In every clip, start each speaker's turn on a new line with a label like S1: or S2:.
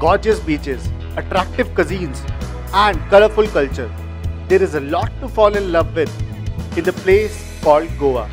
S1: gorgeous beaches, attractive cuisines, and colorful culture, there is a lot to fall in love with in the place called Goa.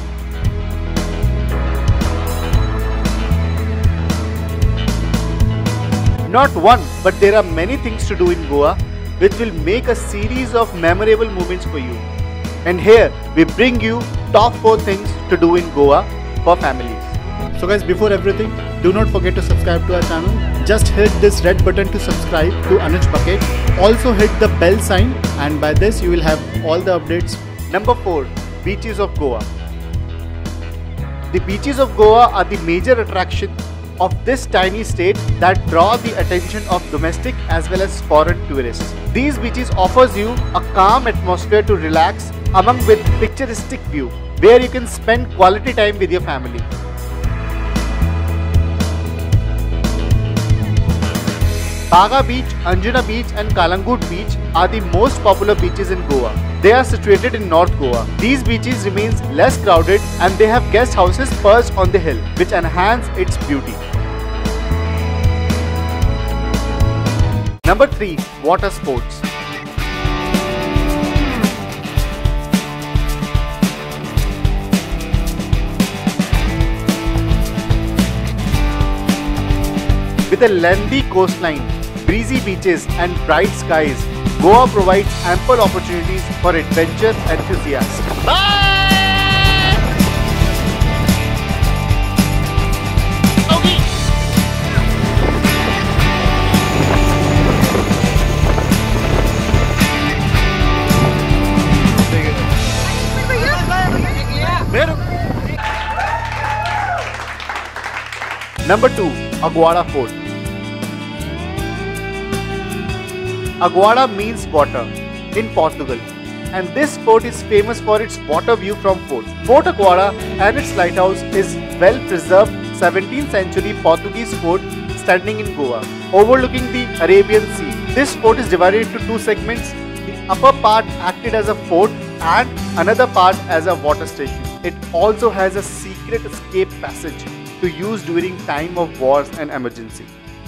S1: Not one, but there are many things to do in Goa which will make a series of memorable moments for you. And here we bring you top 4 things to do in Goa for families. So guys, before everything, do not forget to subscribe to our channel. Just hit this red button to subscribe to Anuj Bucket. Also hit the bell sign, and by this you will have all the updates. Number 4. Beaches of Goa. The beaches of Goa are the major attraction of this tiny state that draw the attention of domestic as well as foreign tourists. These beaches offers you a calm atmosphere to relax among with picturesque view where you can spend quality time with your family. Baga Beach, Anjuna Beach and Kalangut Beach are the most popular beaches in Goa. They are situated in North Goa. These beaches remains less crowded and they have guest houses perched on the hill which enhance its beauty. Number 3. Water sports. With a lengthy coastline, breezy beaches and bright skies, Goa provides ample opportunities for adventure enthusiasts. Number 2. Aguada Fort. Aguada means water in Portugal, and this fort is famous for its water view from fort. Fort Aguada and its lighthouse is well preserved 17th century Portuguese fort standing in Goa, overlooking the Arabian Sea. This fort is divided into 2 segments. The upper part acted as a fort and another part as a water station. It also has a secret escape passage to use during time of wars and emergency.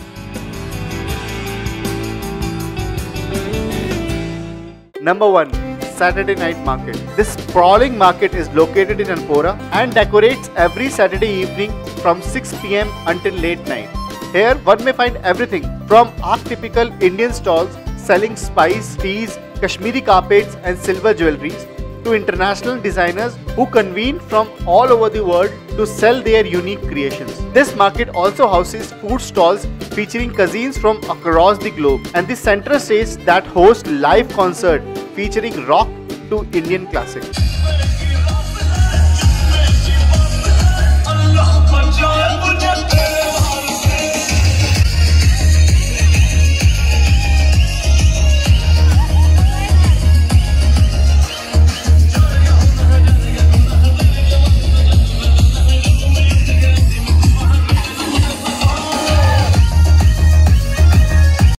S1: Number 1. Saturday Night Market. This sprawling market is located in Alpora and decorates every Saturday evening from 6 p.m. until late night. Here one may find everything from archetypical Indian stalls selling spice, teas, Kashmiri carpets and silver jewelries to international designers who convene from all over the world to sell their unique creations. This market also houses food stalls featuring cuisines from across the globe and the center stage that hosts live concert featuring rock to Indian classics.